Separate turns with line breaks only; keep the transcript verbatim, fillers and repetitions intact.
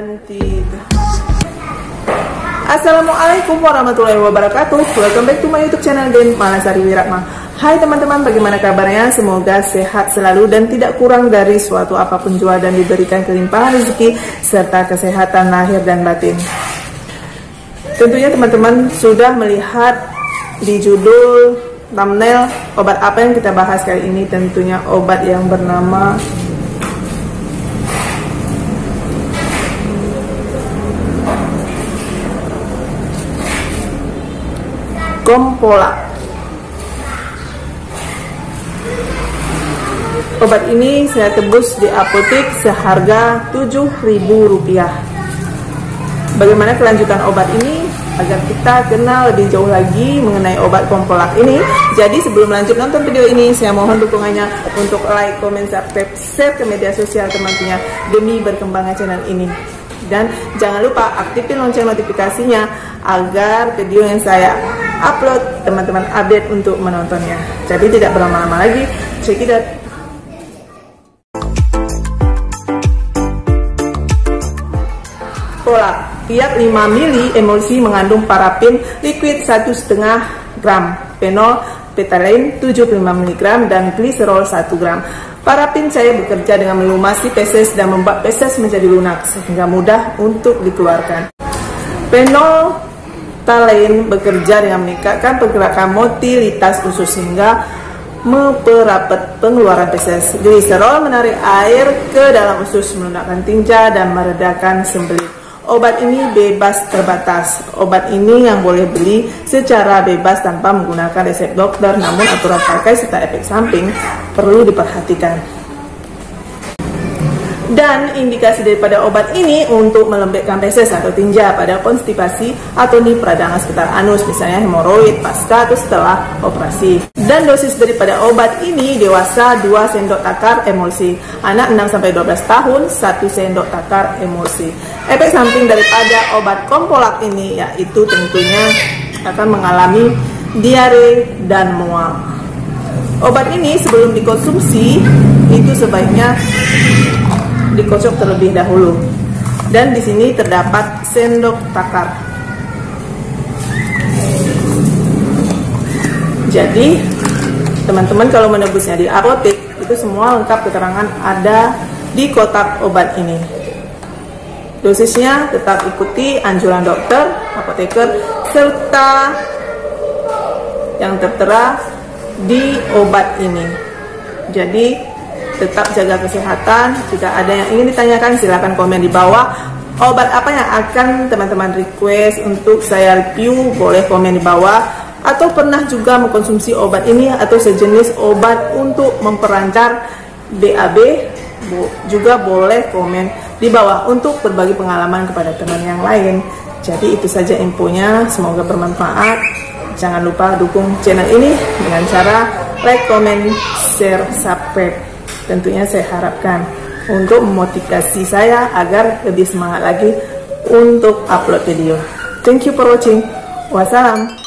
cantik. Assalamualaikum warahmatullahi wabarakatuh. Welcome back to my YouTube channel Den Malasari Wiratma. Hai teman-teman, bagaimana kabarnya? Semoga sehat selalu dan tidak kurang dari suatu apapun jua, dan diberikan kelimpahan rezeki serta kesehatan lahir dan batin. Tentunya teman-teman sudah melihat di judul thumbnail obat apa yang kita bahas kali ini. Tentunya obat yang bernama Kompola. Obat ini saya tebus di apotek seharga tujuh ribu rupiah. Bagaimana kelanjutan obat ini? Agar kita kenal lebih jauh lagi mengenai obat Kompola ini. Jadi sebelum lanjut nonton video ini, saya mohon dukungannya untuk like, comment, subscribe, share ke media sosial teman-temannya demi berkembangnya channel ini. Dan jangan lupa aktifin lonceng notifikasinya agar video yang saya upload teman-teman update untuk menontonnya. Jadi tidak berlama-lama lagi, check it out. Pola tiap lima mili emulsi mengandung parafin liquid satu koma lima gram, fenol phthalein tujuh puluh lima miligram, dan gliserol satu gram. Parafin saya bekerja dengan melumasi feses dan membuat feses menjadi lunak sehingga mudah untuk dikeluarkan. Fenol phthalein bekerja dengan meningkatkan pergerakan motilitas usus sehingga memperapat pengeluaran feses. Gliserol menarik air ke dalam usus, melunakkan tinja dan meredakan sembelit. Obat ini bebas terbatas. Obat ini yang boleh beli secara bebas tanpa menggunakan resep dokter, namun aturan pakai serta efek samping perlu diperhatikan. Dan indikasi daripada obat ini untuk melembekkan feses atau tinja pada konstipasi atau di peradangan sekitar anus, misalnya hemoroid pasca atau setelah operasi. Dan dosis daripada obat ini dewasa dua sendok takar emulsi, anak enam sampai dua belas tahun satu sendok takar emulsi. Efek samping daripada obat Kompola ini yaitu tentunya akan mengalami diare dan mual. Obat ini sebelum dikonsumsi itu sebaiknya dikocok terlebih dahulu. Dan di sini terdapat sendok takar. Jadi teman-teman kalau menebusnya di apotek itu semua lengkap keterangan ada di kotak obat ini. Dosisnya tetap ikuti anjuran dokter, apoteker, serta yang tertera di obat ini. Jadi tetap jaga kesehatan. Jika ada yang ingin ditanyakan silahkan komen di bawah. Obat apa yang akan teman-teman request untuk saya review, boleh komen di bawah. Atau pernah juga mengkonsumsi obat ini atau sejenis obat untuk memperancar B A B, juga boleh komen di bawah untuk berbagi pengalaman kepada teman yang lain. Jadi itu saja infonya, semoga bermanfaat. Jangan lupa dukung channel ini dengan cara like, comment, share, subscribe. Tentunya saya harapkan untuk memotivasi saya agar lebih semangat lagi untuk upload video. Thank you for watching. Wassalam.